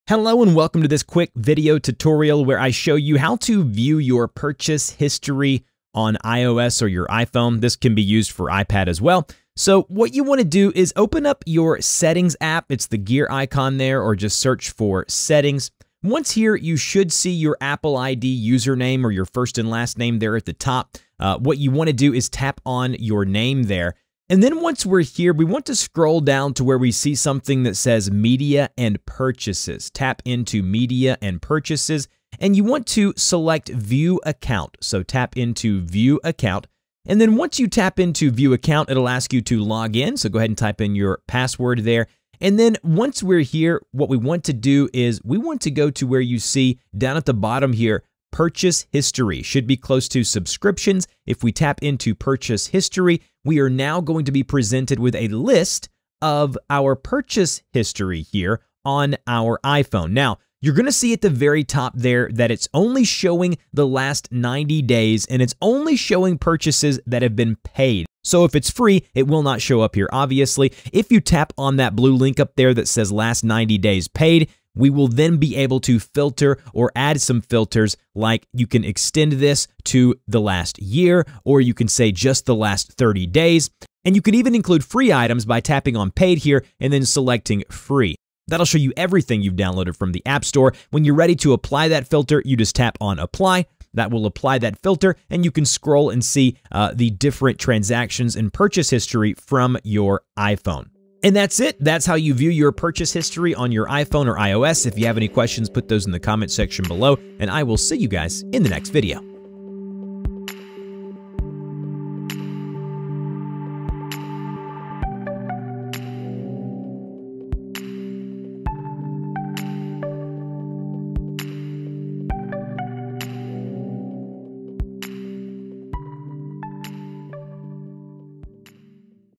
Hello and welcome to this quick video tutorial where I show you how to view your purchase history on iOS or your iPhone. This can be used for iPad as well. So what you want to do is open up your settings app. It's the gear icon there, or just search for settings. Once here, you should see your Apple ID username or your first and last name there at the top. What you want to do is tap on your name there. And then once we're here, we want to scroll down to where we see something that says Media and Purchases. Tap into Media and Purchases, and you want to select View Account. So tap into View Account. And then once you tap into View Account, it'll ask you to log in. So go ahead and type in your password there. And then once we're here, what we want to do is we want to go to where you see down at the bottom here, Purchase History. Should be close to Subscriptions. If we tap into Purchase History, we are now going to be presented with a list of our purchase history here on our iPhone. Now, you're going to see at the very top there that it's only showing the last 90 days, and it's only showing purchases that have been paid. So if it's free, it will not show up here, obviously. If you tap on that blue link up there that says last 90 days paid, we will then be able to filter or add some filters, like you can extend this to the last year, or you can say just the last 30 days. And you can even include free items by tapping on paid here and then selecting free. That'll show you everything you've downloaded from the App Store. When you're ready to apply that filter, you just tap on apply. That will apply that filter, and you can scroll and see the different transactions and purchase history from your iPhone. And that's it. That's how you view your purchase history on your iPhone or iOS. If you have any questions, put those in the comment section below, and I will see you guys in the next video.